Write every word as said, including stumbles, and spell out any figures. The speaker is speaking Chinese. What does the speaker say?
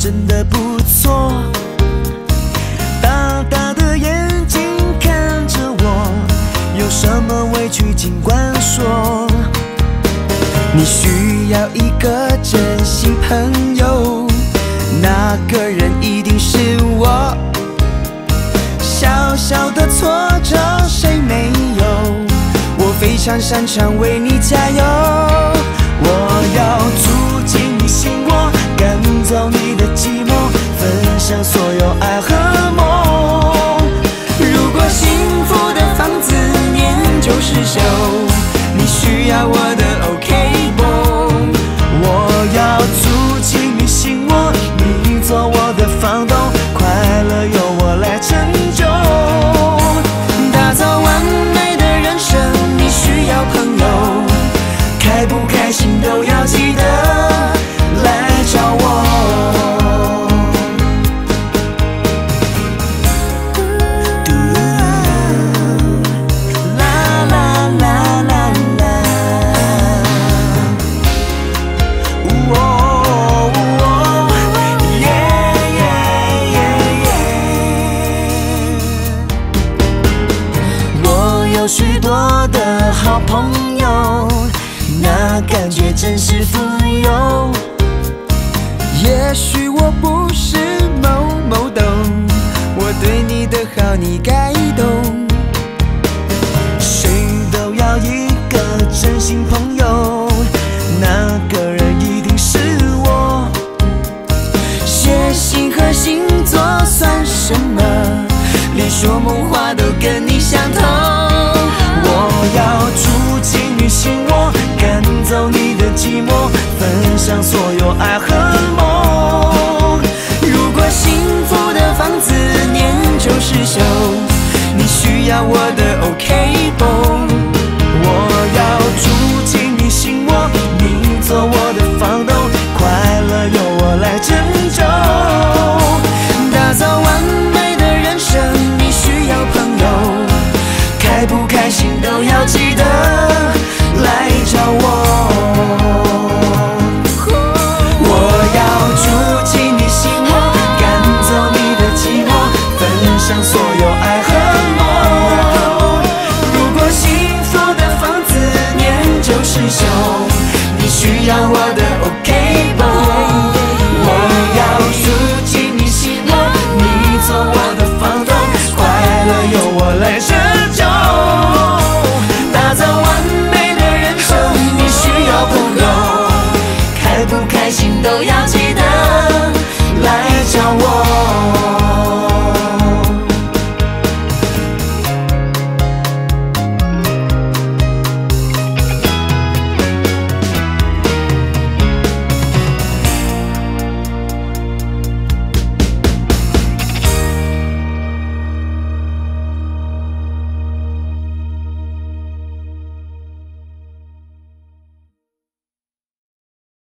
真的不错。大大的眼睛看着我，有什么委屈尽管说。你需要一个真心朋友，那个人一定是我。小小的挫折谁没有？我非常擅长为你加油。我要住进你心窝，赶走你的寂寞，分享所有爱和梦。如果幸福的房子年久失修，你需要我的 OK 绷。我要住进你心窝，你做我的房东，快乐由我来成就。打造完美的人生，你需要朋友，开不开心都要记得来找我。啦啦啦啦啦，哦哦耶耶耶耶。我有许多的好朋友，那感觉真是富有。也许我不是某某懂，我对你的好你该懂。谁都要一个真心朋友，那个人一定是我。血型和星座算什么？连说梦话都跟你相同。我要住进你心窝，赶走你的寂寞，分享所有爱和梦。如果幸福的房子年久失修，你需要我的 OK 绷。我要住进你心窝，你做我的房东，快乐由我来拯救。打造完美的人生，你需要朋友，开不开心都要记得来找我。我要住进你心窝，赶走你的寂寞，分享所有爱和梦。如果幸福的房子年久失修，你需要我的 OK 绷。我要住进你心窝，你做我的房东，快乐由我来承